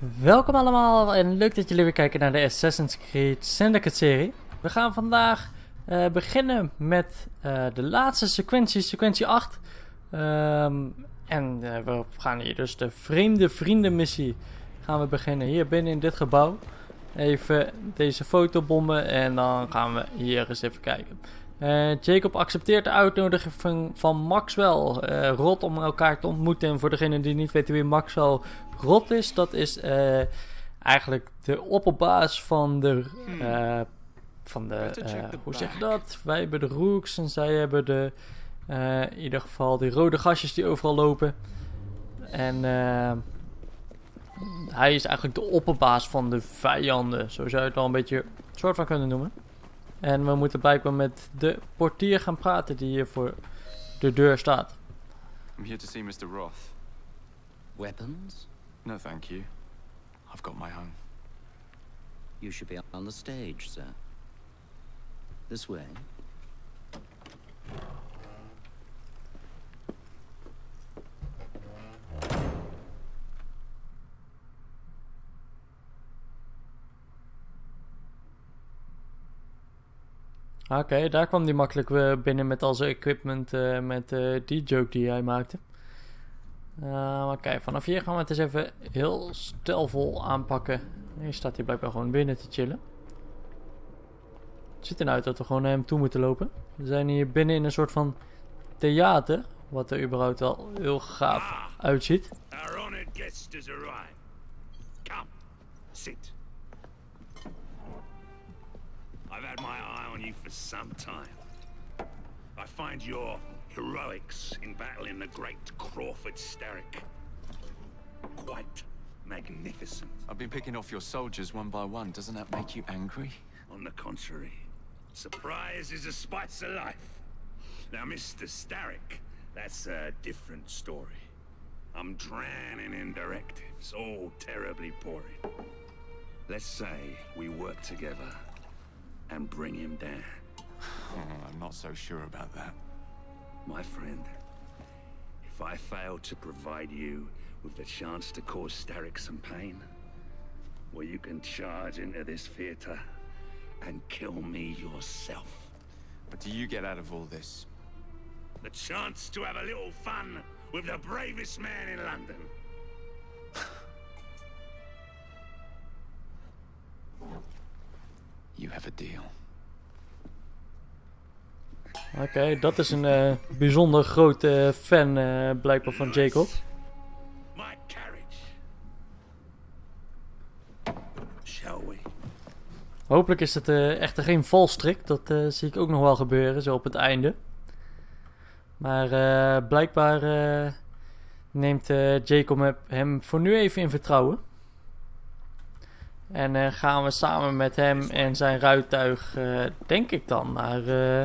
Welkom allemaal en leuk dat jullie weer kijken naar de Assassin's Creed Syndicate serie. We gaan vandaag beginnen met de laatste sequentie, sequentie 8. We gaan hier dus de vreemde vrienden missie gaan we beginnen hier binnen in dit gebouw. Even deze fotobommen en dan gaan we hier eens even kijken. Jacob accepteert de uitnodiging van Maxwell Rot om elkaar te ontmoeten. En voor degenen die niet weten wie Maxwell Rot is, dat is eigenlijk de opperbaas van de hoe zeg je dat? Wij hebben de Rooks en zij hebben in ieder geval die rode gastjes die overal lopen. En hij is eigenlijk de opperbaas van de vijanden. Zo zou je het wel een beetje soort van kunnen noemen. En we moeten blijkbaar met de portier gaan praten die hier voor de deur staat. I'm here to see Mr. Roth. Weapons? No, thank you. I've got my own. You should be on the stage, sir. This way. Oké, daar kwam hij makkelijk binnen met al zijn equipment, met die joke die hij maakte. Oké, vanaf hier gaan we het eens even heel stijlvol aanpakken. Hier staat hij blijkbaar gewoon binnen te chillen. Het ziet eruit dat we gewoon naar hem toe moeten lopen. We zijn hier binnen in een soort van theater, wat er überhaupt wel heel gaaf uitziet. Our honored guest has arrived. Come, sit. I've had my eye on you for some time. I find your heroics in battling the great Crawford Starrick quite magnificent. I've been picking off your soldiers one by one. Doesn't that make you angry? On the contrary, surprise is a spice of life. Now, Mr. Starrick, that's a different story. I'm drowning in directives, all terribly boring. Let's say we work together and bring him down. Oh, I'm not so sure about that. My friend, if I fail to provide you with the chance to cause Starrick some pain, well, you can charge into this theater and kill me yourself. What do you get out of all this? The chance to have a little fun with the bravest man in London. You have a deal. Oké, dat is een bijzonder grote fan blijkbaar van Jacob. My carriage. Shall we? Hopelijk is het echter geen valstrik. Dat zie ik ook nog wel gebeuren, zo op het einde. Maar blijkbaar neemt Jacob hem voor nu even in vertrouwen. En gaan we samen met hem en zijn ruituig, denk ik dan, naar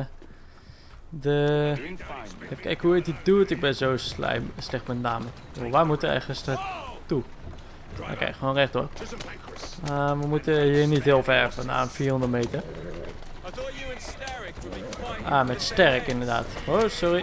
even kijken hoe hij het doet. Ik ben zo slecht met namen. Waar moeten we ergens naartoe? Oké, gewoon rechtdoor. We moeten hier niet heel ver vandaan, 400 meter. Met Sterk inderdaad. Oh, sorry.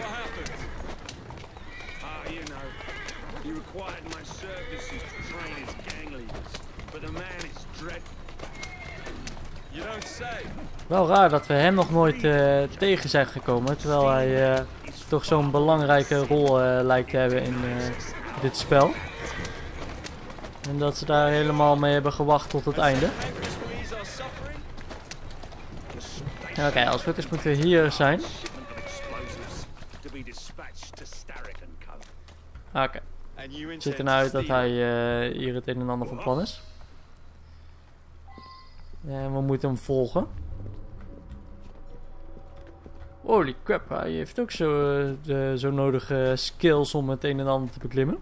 Wel raar dat we hem nog nooit tegen zijn gekomen, terwijl hij toch zo'n belangrijke rol lijkt te hebben in dit spel. En dat ze daar helemaal mee hebben gewacht tot het einde. Oké, als het goed is moeten we hier zijn. Oké. Het ziet ernaar uit dat hij hier het een en ander van plan is. En we moeten hem volgen. Holy crap, hij heeft ook zo nodige skills om het een en ander te beklimmen.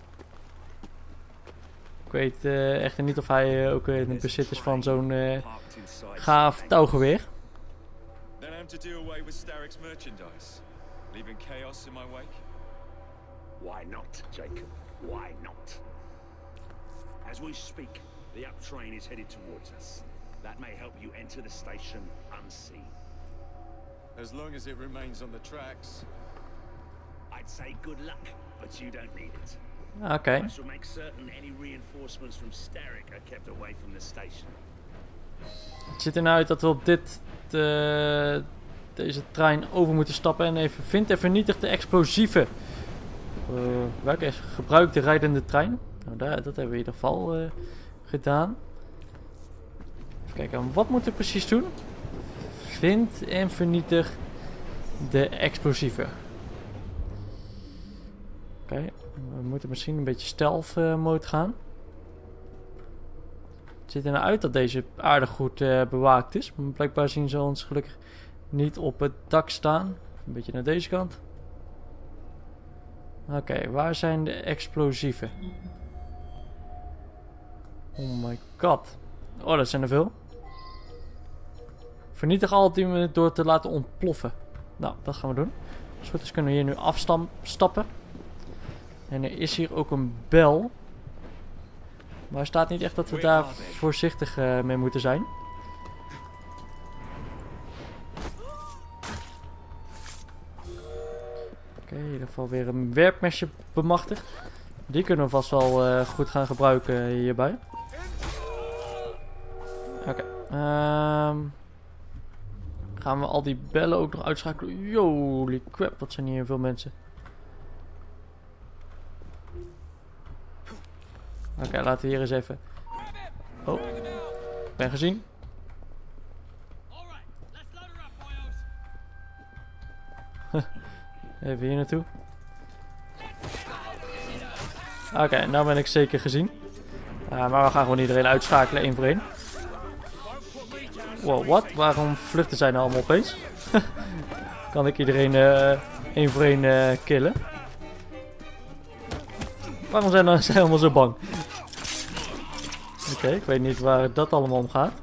Ik weet echter niet of hij ook in het bezit is van zo'n gaaf touwgeweer. Then I'm to do away with Starrick's merchandise, leaving chaos in my wake. Why not, Jacob? Why not? As we speak, the up train is headed towards us. That may help you enter the station unseen. As long as it remains on the tracks. I'd say good luck, but you don't need it. Oké. I shall make certain any reinforcements from Starrick are kept away from the station. Het ziet er nou uit dat we op deze trein over moeten stappen en even vindt en vernietigt de explosieven. Welke gebruikt de rijdende trein? Nou, dat hebben we in ieder geval gedaan. Even kijken, wat moeten we precies doen? Vind en vernietig de explosieven. Oké, we moeten misschien een beetje stealth mode gaan. Het ziet er nou uit dat deze aardig goed bewaakt is. Maar blijkbaar zien ze ons gelukkig niet op het dak staan. Een beetje naar deze kant. Oké, waar zijn de explosieven? Oh my god. Oh, dat zijn er veel. Vernietig altijd door te laten ontploffen. Nou, dat gaan we doen. Als het goed is kunnen we hier nu afstappen. En er is hier ook een bel. Maar er staat niet echt dat we daar voorzichtig mee moeten zijn. Oké, in ieder geval weer een werpmesje bemachtigd. Die kunnen we vast wel goed gaan gebruiken hierbij. Oké. Gaan we al die bellen ook nog uitschakelen? Holy crap, wat zijn hier veel mensen. Oké, laten we hier eens even... Oh, ik ben gezien. Even hier naartoe. Oké, nou ben ik zeker gezien. Maar we gaan gewoon iedereen uitschakelen, één voor één. Wow, wat? Waarom vluchten zij nou allemaal opeens? Kan ik iedereen één voor één killen? Waarom zijn ze allemaal zo bang? Oké, ik weet niet waar dat allemaal om gaat.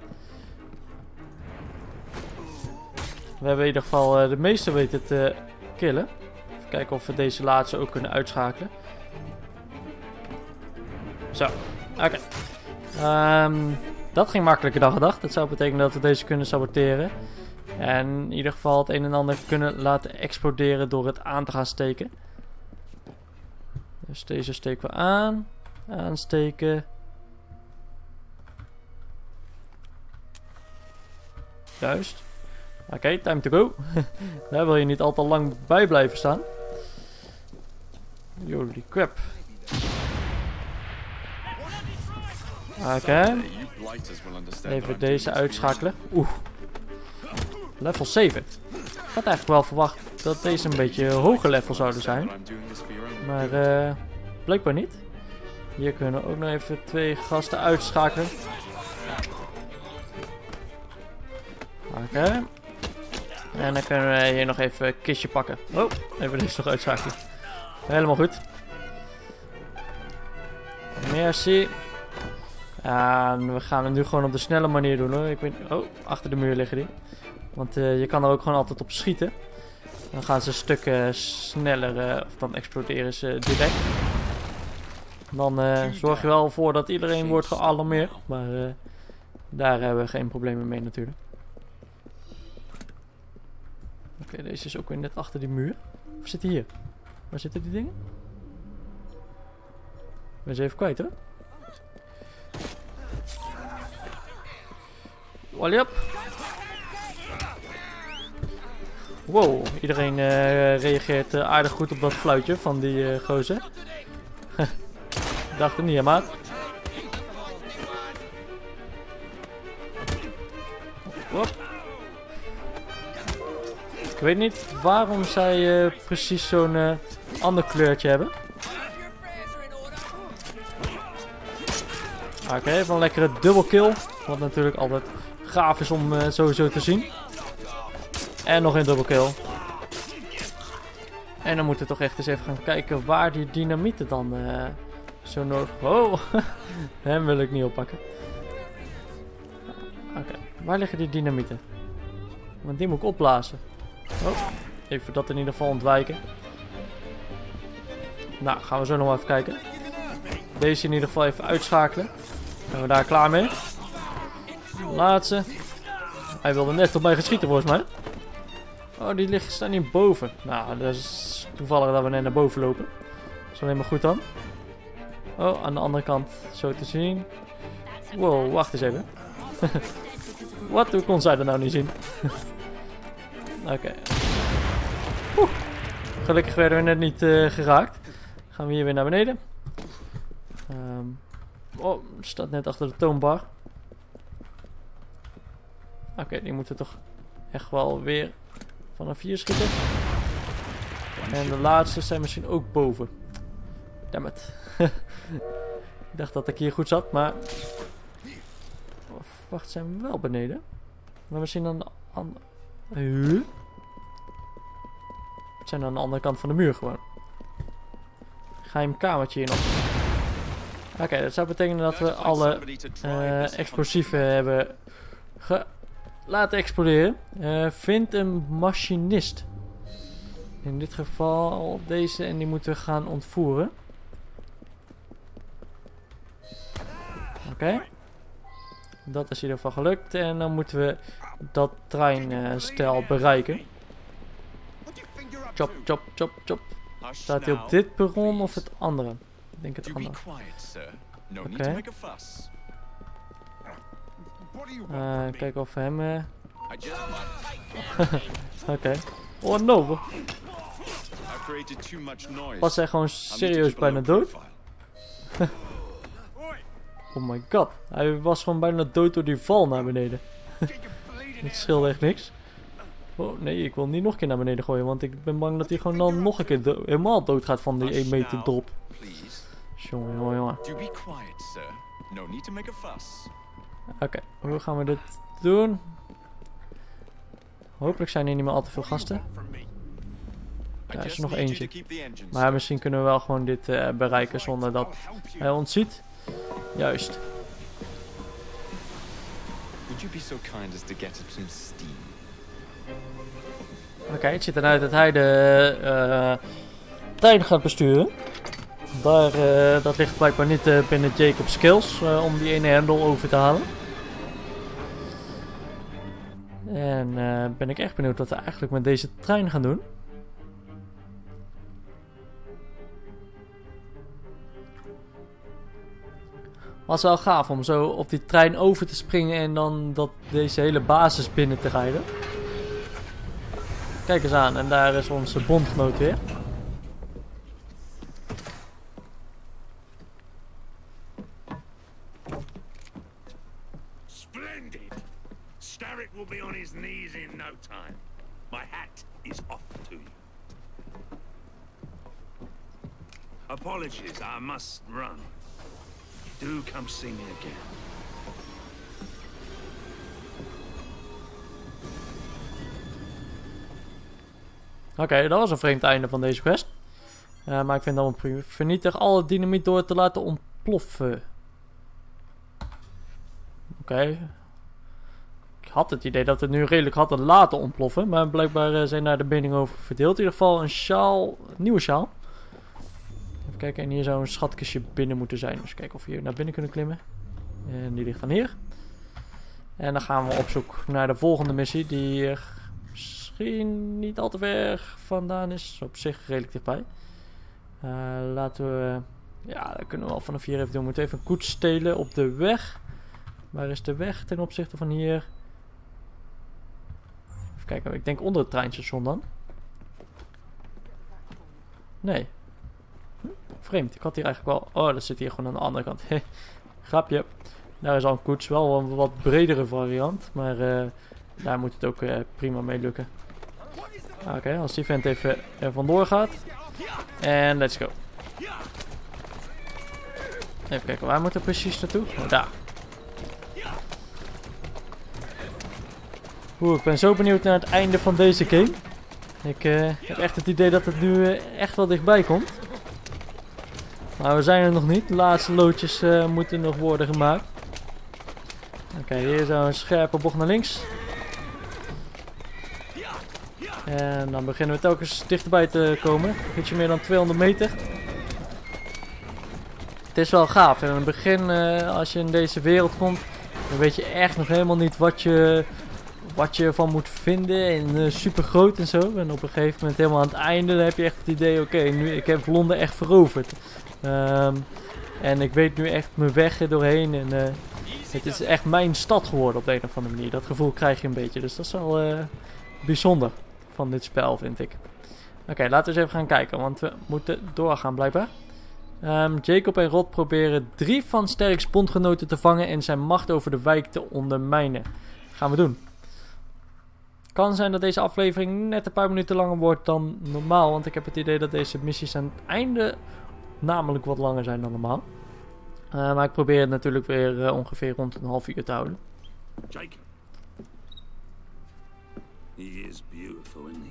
We hebben in ieder geval de meeste weten te killen. Even kijken of we deze laatste ook kunnen uitschakelen. Zo, oké. Dat ging makkelijker dan gedacht. Dat zou betekenen dat we deze kunnen saboteren. En in ieder geval het een en ander kunnen laten exploderen door het aan te gaan steken. Dus deze steken we aan. Aansteken. Juist. Oké, time to go. Daar wil je niet al te lang bij blijven staan. Holy crap. Oké. Even deze uitschakelen. Oeh. Level 7. Ik had eigenlijk wel verwacht dat deze een beetje hoger level zouden zijn. Maar blijkbaar niet. Hier kunnen we ook nog even 2 gasten uitschakelen. Oké. En dan kunnen we hier nog even een kistje pakken. Oh, even deze nog uitschakelen. Helemaal goed. Merci. En we gaan het nu gewoon op de snelle manier doen hoor. Ik weet, oh, achter de muur liggen die. Want je kan er ook gewoon altijd op schieten. Dan gaan ze een stuk sneller, of dan exploderen ze direct. Dan zorg je wel voor dat iedereen wordt gealarmeerd. Maar daar hebben we geen problemen mee natuurlijk. Oké, deze is ook weer net achter die muur. Of zit hij hier? Waar zitten die dingen? Ik ben ze even kwijt hoor. Wally up. Wow, iedereen reageert aardig goed op dat fluitje van die gozer. Dacht er niet aan, maat. Hop. Ik weet niet waarom zij precies zo'n ander kleurtje hebben. Oké, even een lekkere double kill. Wat natuurlijk altijd gaaf is om sowieso te zien. En nog een double kill. En dan moeten we toch echt eens even gaan kijken waar die dynamieten dan zo nodig... Oh, hem wil ik niet oppakken. Oké, waar liggen die dynamieten? Want die moet ik opblazen. Oh, even dat in ieder geval ontwijken. Nou, gaan we zo nog even kijken. Deze in ieder geval even uitschakelen. Zijn we daar klaar mee? Laatste. Hij wilde net op mij geschieten volgens mij. Oh, die staan hier boven. Nou, dat is toevallig dat we net naar boven lopen. Dat is alleen maar goed dan. Oh, aan de andere kant zo te zien. Wow, wacht eens even. Wat? Hoe kon zij dat nou niet zien? Oké. Gelukkig werden we net niet geraakt. Gaan we hier weer naar beneden. Oh, staat net achter de toonbar. Oké, die moeten toch echt wel weer vanaf hier schieten. En de laatste zijn misschien ook boven. Dammit. Ik dacht dat ik hier goed zat, maar... Of, wacht, zijn we wel beneden? Maar misschien aan de andere... Het zijn aan de andere kant van de muur gewoon. Geheim kamertje hier nog. Oké, dat zou betekenen dat we alle explosieven hebben laten exploderen. Vind een machinist. In dit geval deze en die moeten we gaan ontvoeren. Oké. Dat is in ieder geval gelukt. En dan moeten we dat treinstel bereiken. Chop, chop, chop, chop. Staat hij op dit perron of het andere? Ik denk het andere. Oké. Kijken of we hem... Oké. Oh no. Was hij gewoon serieus bijna dood? Oh my god. Hij was gewoon bijna dood door die val naar beneden. Het scheelde echt niks. Oh nee, ik wil niet nog een keer naar beneden gooien. Want ik ben bang dat hij gewoon dan nog een keer helemaal dood gaat van die 1 meter drop. Jongen, jongen, jongen. Oké, hoe gaan we dit doen? Hopelijk zijn hier niet meer al te veel gasten. Daar is er nog eentje. Maar misschien kunnen we wel gewoon dit bereiken zonder dat hij ons ziet. Juist. Oké, het ziet eruit dat hij de trein gaat besturen. Dat ligt blijkbaar niet binnen Jacob's skills om die ene hendel over te halen. En ben ik echt benieuwd wat we eigenlijk met deze trein gaan doen. Was wel gaaf om zo op die trein over te springen en dan deze hele basis binnen te rijden. Kijk eens aan, en daar is onze bondgenoot weer. Splendid! Starrick will be on his knees in no time. My hat is off to you. Apologies, I must run. Do come see me again. Oké, dat was een vreemd einde van deze quest. Maar ik vind dat wel prima. Vernietig alle dynamiet door te laten ontploffen. Oké. Ik had het idee dat het nu redelijk had laten ontploffen. Maar blijkbaar zijn daar de meningen over verdeeld. In ieder geval een sjaal, een nieuwe sjaal. Even kijken, en hier zou een schatkistje binnen moeten zijn. Dus kijken of we hier naar binnen kunnen klimmen. En die ligt dan hier. En dan gaan we op zoek naar de volgende missie. Die misschien niet al te ver vandaan is. Op zich redelijk dichtbij. Laten we... Ja, dat kunnen we wel vanaf hier even doen. We moeten even een koets stelen op de weg. Waar is de weg ten opzichte van hier? Even kijken, ik denk onder het treinstation dan. Nee. Vreemd, ik had hier eigenlijk wel... Oh, dat zit hier gewoon aan de andere kant. Grapje. Daar is al een koets, wel een wat bredere variant. Maar daar moet het ook prima mee lukken. Oké, als die vent even er vandoor gaat. En let's go. Even kijken, waar moeten we precies naartoe? Oh, daar. Ik ben zo benieuwd naar het einde van deze game. Ik heb echt het idee dat het nu echt wel dichtbij komt. Maar we zijn er nog niet. De laatste loodjes moeten nog worden gemaakt. Oké, hier zo'n scherpe bocht naar links. En dan beginnen we telkens dichterbij te komen. Ietsje meer dan 200 meter. Het is wel gaaf. In het begin, als je in deze wereld komt, dan weet je echt nog helemaal niet wat je ervan moet vinden. En super groot en zo. En op een gegeven moment, helemaal aan het einde, dan heb je echt het idee, oké, nu ik heb Londen echt veroverd. En ik weet nu echt mijn weg er doorheen. En het is echt mijn stad geworden op de een of andere manier. Dat gevoel krijg je een beetje. Dus dat is wel bijzonder van dit spel, vind ik. Oké, laten we eens even gaan kijken. Want we moeten doorgaan blijkbaar. Jacob en Rod proberen 3 van Sterks bondgenoten te vangen en zijn macht over de wijk te ondermijnen. Gaan we doen. Kan zijn dat deze aflevering net een paar minuten langer wordt dan normaal. Want ik heb het idee dat deze missies aan het einde namelijk wat langer zijn dan normaal. Maar ik probeer het natuurlijk weer ongeveer rond een half uur te houden. Jacob. He is beautiful, isn't he?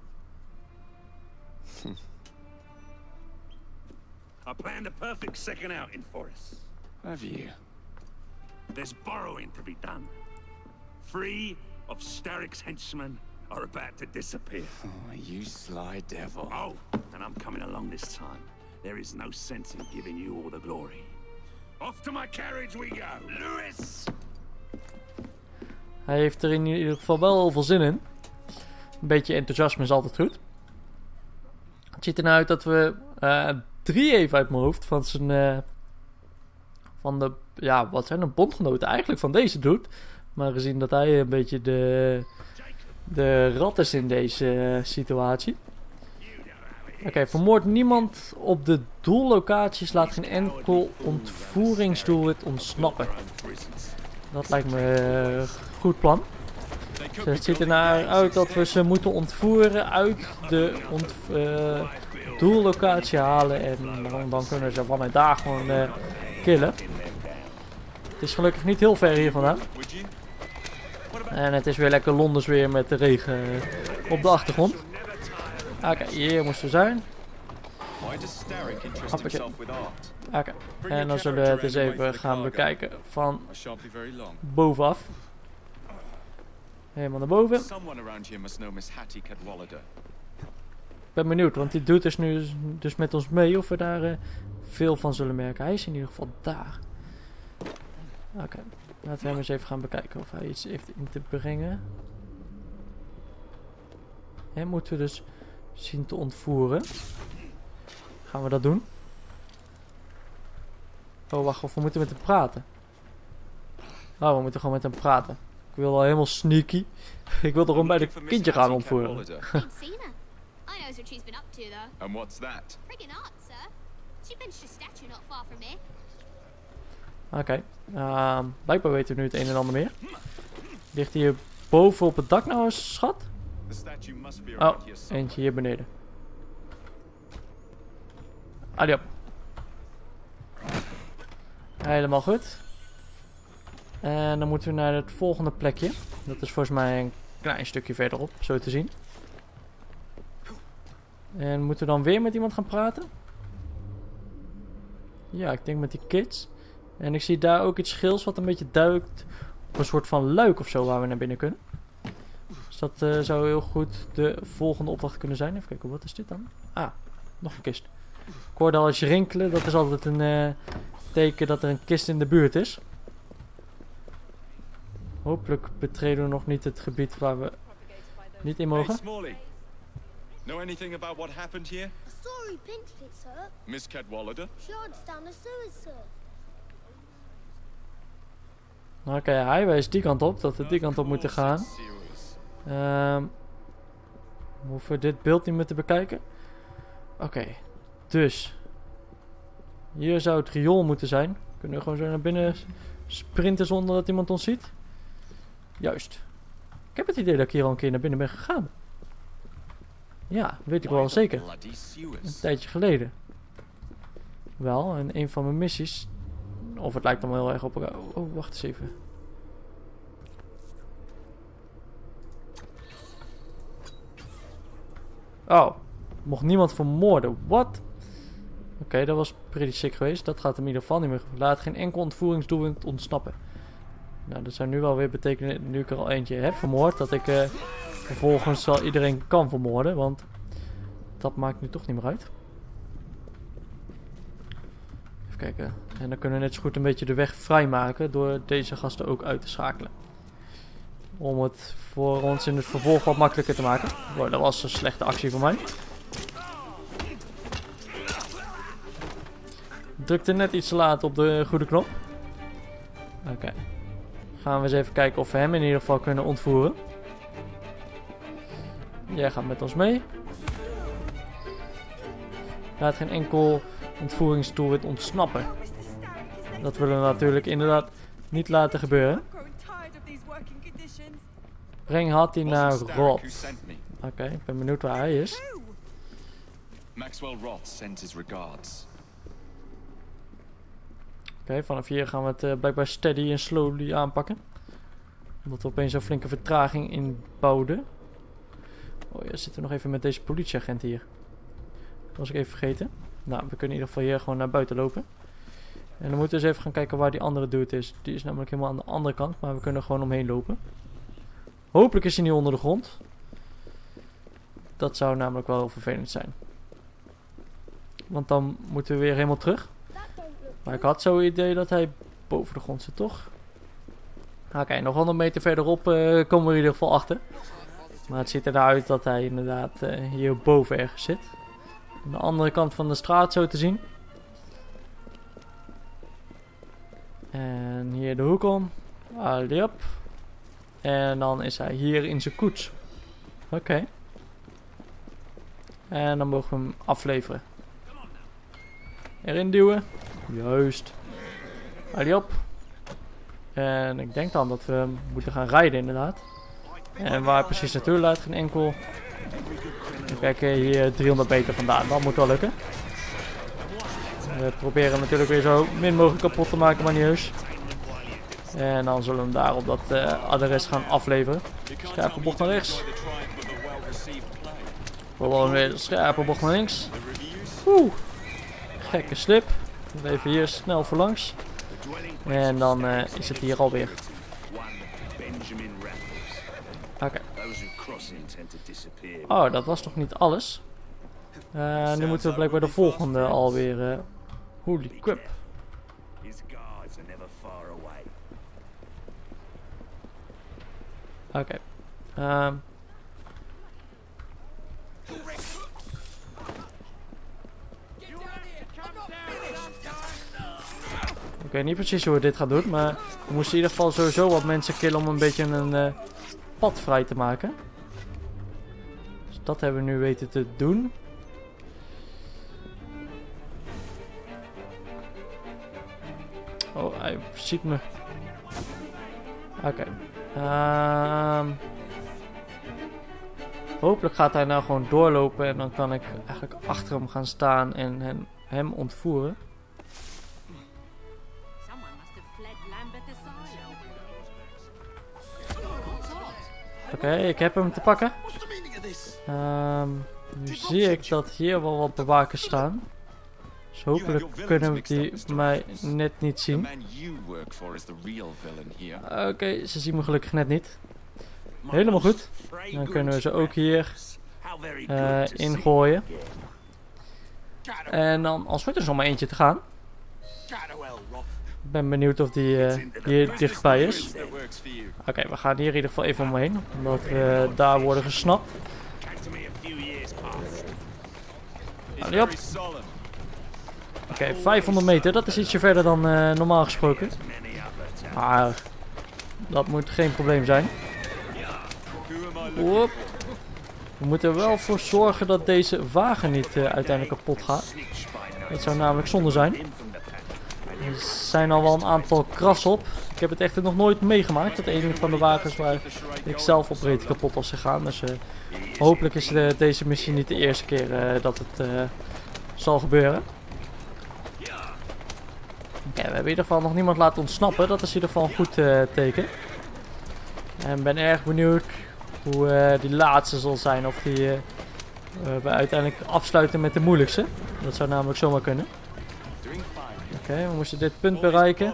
I planned a perfect second outing for us. Have you? There's borrowing to be done. 3 of Starrick's henchmen are about to disappear. Oh, you sly devil. Oh, and I'm coming along this time. There is no sense in giving you all the glory. Off to my carriage we go. Lewis! Hij heeft er in ieder geval wel heel veel zin in. Een beetje enthousiasme is altijd goed. Het ziet er nou uit dat we 3 even uit mijn hoofd van zijn... van de... ja, wat zijn de bondgenoten eigenlijk van deze doet. Maar gezien dat hij een beetje de rat is in deze situatie. Oké, vermoord niemand op de doellocaties. Laat geen enkel ontvoeringsdoelwit ontsnappen. Dat lijkt me een goed plan. Dus het ziet er naar uit dat we ze moeten ontvoeren uit de doellocatie halen. En dan kunnen ze vanuit daar gewoon killen. Het is gelukkig niet heel ver hier vandaan. En het is weer lekker Londens weer met de regen op de achtergrond. Oké, hier moesten we zijn. Oké, en dan zullen we het eens even gaan bekijken van bovenaf. Helemaal naar boven. Ik ben benieuwd, want die doet dus nu dus met ons mee of we daar veel van zullen merken. Hij is in ieder geval daar. Oké, laten we hem eens even gaan bekijken of hij iets heeft in te brengen. En moeten we dus zien te ontvoeren. Gaan we dat doen? Oh, wacht, of we moeten met hem praten. Oh, we moeten gewoon met hem praten. Ik wil wel helemaal sneaky. Ik wil er gewoon bij de kindje gaan ontvoeren. Ain't seen her. I knows what she's been up to, though. And what's that? Friggin' art, sir. She benched a statue not far from here. Oké, blijkbaar weten we nu het een en ander meer. Ligt hier boven op het dak nou een schat? Oh, eentje hier beneden. Adiop. Helemaal goed. En dan moeten we naar het volgende plekje. Dat is volgens mij een klein stukje verderop, zo te zien. En moeten we dan weer met iemand gaan praten? Ja, ik denk met die kids. En ik zie daar ook iets schils wat een beetje duikt op een soort van luik of zo waar we naar binnen kunnen. Dus dat zou heel goed de volgende opdracht kunnen zijn. Even kijken, wat is dit dan? Ah, nog een kist. Ik hoorde al eens rinkelen. Dat is altijd een teken dat er een kist in de buurt is. Hopelijk betreden we nog niet het gebied waar we niet in mogen. Hey, Smalley. Know anything about what happened here? I saw who pinched it, sir. Miss Cadwallader? She hides down the sewers, sir. Oké, hij wijst die kant op, dat we die kant op moeten gaan. Hoeven we dit beeld niet meer te bekijken? Oké, dus. Hier zou het riool moeten zijn. Kunnen we gewoon zo naar binnen sprinten zonder dat iemand ons ziet? Juist. Ik heb het idee dat ik hier al een keer naar binnen ben gegaan. Ja, weet ik wel zeker. Een tijdje geleden. Wel, en een van mijn missies. Of het lijkt dan wel heel erg op elkaar. Oh, wacht eens even. Oh, mocht niemand vermoorden. What? Oké, dat was pretty sick geweest. Dat gaat in ieder geval niet meer. Laat geen enkel ontvoeringsdoelwit ontsnappen. Nou, dat zou nu wel weer betekenen, nu ik er al eentje heb vermoord, dat ik vervolgens wel iedereen kan vermoorden. Want dat maakt nu toch niet meer uit. Even kijken. En dan kunnen we net zo goed een beetje de weg vrijmaken door deze gasten ook uit te schakelen. Om het voor ons in het vervolg wat makkelijker te maken. Wow, dat was een slechte actie van mij. drukte net iets te laat op de goede knop. Oké. Gaan we eens even kijken of we hem in ieder geval kunnen ontvoeren. Jij gaat met ons mee. Laat geen enkel ontvoeringsdoelwit ontsnappen. Dat willen we natuurlijk inderdaad niet laten gebeuren. Breng Hattie naar Roth. Oké, ik ben benieuwd waar hij is. Maxwell Roth sent his regards. Oké, vanaf hier gaan we het blijkbaar steady en slowly aanpakken. Omdat we opeens een flinke vertraging inbouwden. Oh ja, zitten we nog even met deze politieagent hier. Dat was ik even vergeten. Nou, we kunnen in ieder geval hier gewoon naar buiten lopen. En dan moeten we eens even gaan kijken waar die andere dude is. Die is namelijk helemaal aan de andere kant, maar we kunnen er gewoon omheen lopen. Hopelijk is hij niet onder de grond. Dat zou namelijk wel heel vervelend zijn. Want dan moeten we weer helemaal terug. Maar ik had zo'n idee dat hij boven de grond zit, toch? Oké, nog 100 meter verderop komen we in ieder geval achter. Maar het ziet eruit dat hij inderdaad hierboven ergens zit. Aan de andere kant van de straat zo te zien. En hier de hoek om. Alliop. En dan is hij hier in zijn koets. Oké. En dan mogen we hem afleveren. Erin duwen. Juist. Alliop. En ik denk dan dat we moeten gaan rijden inderdaad. En waar precies naartoe laat geen enkel. Even kijken, hier 300 meter vandaan. Dat moet wel lukken. We proberen natuurlijk weer zo min mogelijk kapot te maken, maar niet heus. En dan zullen we hem daar op dat adres gaan afleveren. Scherpe bocht naar rechts. Gewoon weer scherpe bocht naar links. Oeh. Gekke slip. Even hier snel voorlangs. En dan is het hier alweer. Oké. Oh, dat was toch niet alles? Nu moeten we blijkbaar de volgende alweer. Holy crap. Oké. Ik weet niet precies hoe we dit gaan doen, maar we moesten in ieder geval sowieso wat mensen killen om een beetje een pad vrij te maken. Dus dat hebben we nu weten te doen. Oh, hij ziet me. Oké. Hopelijk gaat hij nou gewoon doorlopen en dan kan ik eigenlijk achter hem gaan staan en hem ontvoeren. Oké, ik heb hem te pakken. Nu zie ik dat hier wel wat bewakers staan. Dus hopelijk kunnen we die mij net niet zien. Oké, ze zien me gelukkig net niet. Helemaal goed. Dan kunnen we ze ook hier ingooien. En dan als het goed is nog maar eentje te gaan. Ik ben benieuwd of die hier dichtbij is. Oké, we gaan hier in ieder geval even omheen. Omdat we daar worden gesnapt. Alliop. Oké, 500 meter. Dat is ietsje verder dan normaal gesproken. Maar dat moet geen probleem zijn. Oep. We moeten er wel voor zorgen dat deze wagen niet uiteindelijk kapot gaat. Dat zou namelijk zonde zijn. Er zijn al wel een aantal krassen op. Ik heb het echt nog nooit meegemaakt. Dat een van de wagens waar ik zelf op reed kapot was gegaan. Dus hopelijk is deze missie niet de eerste keer dat het zal gebeuren. Okay, we hebben in ieder geval nog niemand laten ontsnappen. Dat is in ieder geval een goed teken. En ben erg benieuwd hoe die laatste zal zijn. Of die we uiteindelijk afsluiten met de moeilijkste. Dat zou namelijk zomaar kunnen. Oké, we moesten dit punt bereiken.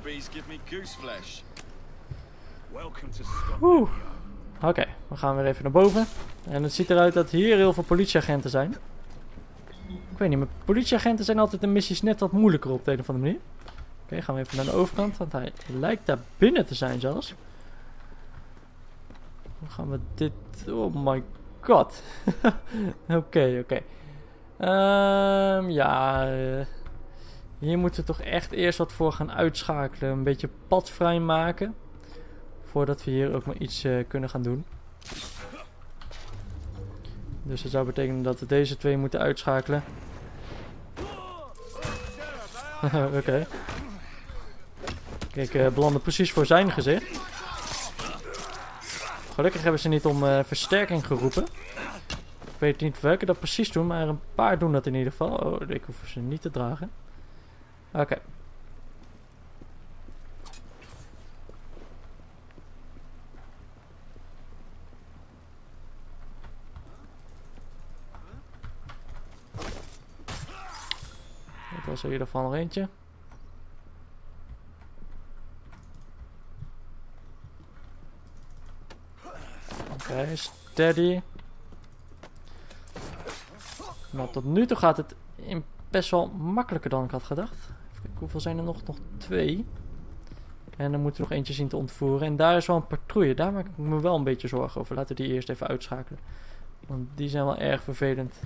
Oké, we gaan weer even naar boven. En het ziet eruit dat hier heel veel politieagenten zijn. Ik weet niet, maar politieagenten zijn altijd de missies net wat moeilijker op de een of andere manier. Oké, gaan we even naar de overkant, want hij lijkt daar binnen te zijn zelfs. Dan gaan we dit... Oh my god. Oké. Ja... Hier moeten we toch echt eerst wat voor gaan uitschakelen. Een beetje pad vrijmaken. Voordat we hier ook maar iets kunnen gaan doen. Dus dat zou betekenen dat we deze twee moeten uitschakelen. Oké. Kijk, belanden precies voor zijn gezicht. Gelukkig hebben ze niet om versterking geroepen. Ik weet niet welke dat precies doen, maar een paar doen dat in ieder geval. Oh, ik hoef ze niet te dragen. Oké. Dat was er in ieder geval nog eentje. Oké, steady. Nou, tot nu toe gaat het best wel makkelijker dan ik had gedacht. Even kijken, hoeveel zijn er nog? Nog 2. En dan moeten we nog eentje zien te ontvoeren. En daar is wel een patrouille. Daar maak ik me wel een beetje zorgen over. Laten we die eerst even uitschakelen. Want die zijn wel erg vervelend.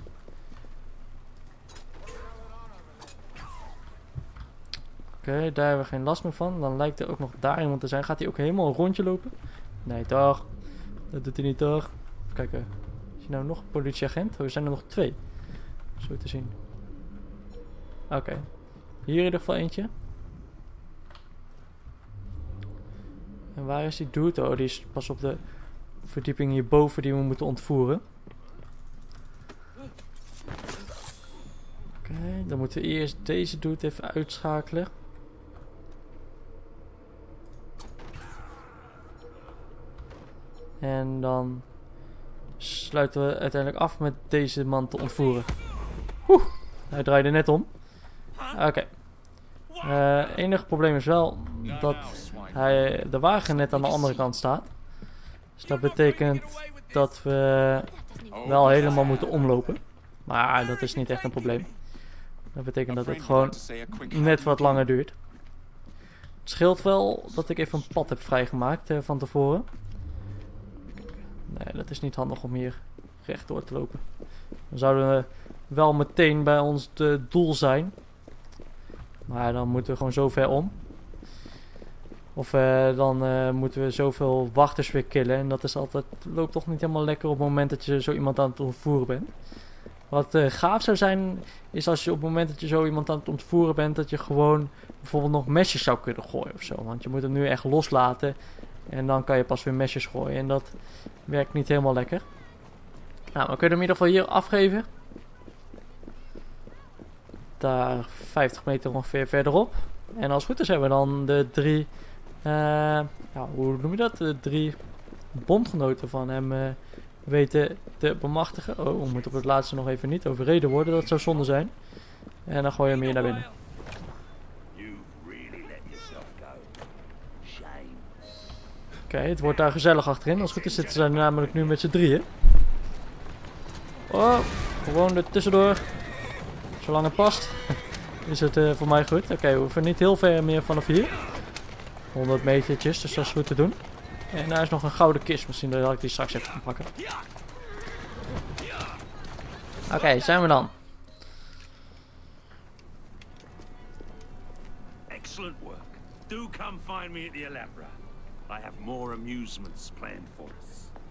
Oké, daar hebben we geen last meer van. Dan lijkt er ook nog daar iemand te zijn. Gaat hij ook helemaal een rondje lopen? Nee, toch? Dat doet hij niet, toch? Even kijken. Is hier nou nog een politieagent? Oh, er zijn er nog 2. Zo te zien. Oké. Hier in ieder geval eentje. En waar is die dude? Oh, die is pas op de verdieping hierboven die we moeten ontvoeren. Oké, dan moeten we eerst deze dude even uitschakelen. En dan sluiten we uiteindelijk af met deze man te ontvoeren. Oeh, hij draaide net om. Oké. Enige probleem is wel dat de wagen net aan de andere kant staat. Dus dat betekent dat we wel helemaal moeten omlopen. Maar dat is niet echt een probleem. Dat betekent dat het gewoon net wat langer duurt. Het scheelt wel dat ik even een pad heb vrijgemaakt van tevoren. Nee, dat is niet handig om hier rechtdoor te lopen. Dan zouden we wel meteen bij ons doel zijn. Maar dan moeten we gewoon zo ver om. Of dan moeten we zoveel wachters weer killen. En dat is altijd, loopt toch niet helemaal lekker op het moment dat je zo iemand aan het ontvoeren bent. Wat gaaf zou zijn, is als je op het moment dat je zo iemand aan het ontvoeren bent, dat je gewoon bijvoorbeeld nog mesjes zou kunnen gooien of zo. Want je moet hem nu echt loslaten. En dan kan je pas weer mesjes gooien. En dat werkt niet helemaal lekker. Nou, we kunnen hem in ieder geval hier afgeven. Daar 50 meter ongeveer verderop. En als het goed is hebben we dan de 3... hoe noem je dat? De 3 bondgenoten van hem weten te bemachtigen. Oh, we moeten op het laatste nog even niet overreden worden. Dat zou zonde zijn. En dan gooi je hem hier naar binnen. Oké, het wordt daar gezellig achterin. Als het goed is zitten ze namelijk nu met z'n drieën. Oh, gewoon er tussendoor. Zolang het past, is het voor mij goed. Oké, we hoeven niet heel ver meer vanaf hier. 100 metertjes, dus dat is goed te doen. En daar is nog een gouden kist. Misschien dat ik die straks even kan pakken. Oké, zijn we dan. Excellent work. Do come find me at the Alhambra. I have more amusements planned for us.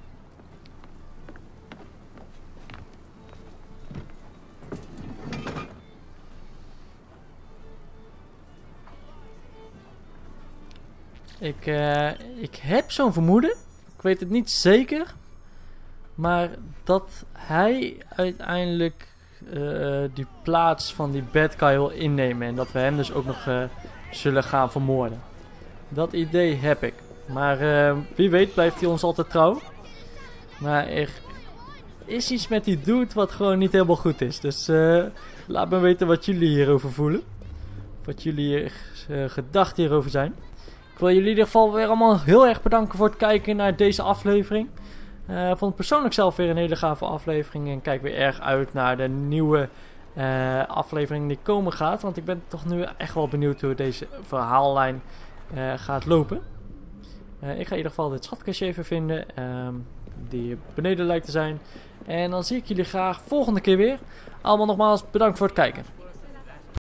Ik heb zo'n vermoeden. Ik weet het niet zeker. Maar dat hij uiteindelijk die plaats van die bad guy wil innemen. En dat we hem dus ook nog zullen gaan vermoorden. Dat idee heb ik. Maar wie weet blijft hij ons altijd trouw. Maar er is iets met die dude wat gewoon niet helemaal goed is. Dus laat me weten wat jullie hierover voelen. Wat jullie gedachten hierover zijn. Ik wil jullie in ieder geval weer allemaal heel erg bedanken voor het kijken naar deze aflevering. Ik vond het persoonlijk zelf weer een hele gave aflevering. En kijk weer erg uit naar de nieuwe aflevering die komen gaat. Want ik ben toch nu echt wel benieuwd hoe deze verhaallijn gaat lopen. Ik ga in ieder geval dit schatkastje even vinden. Die beneden lijkt te zijn. En dan zie ik jullie graag volgende keer weer. Allemaal nogmaals bedankt voor het kijken.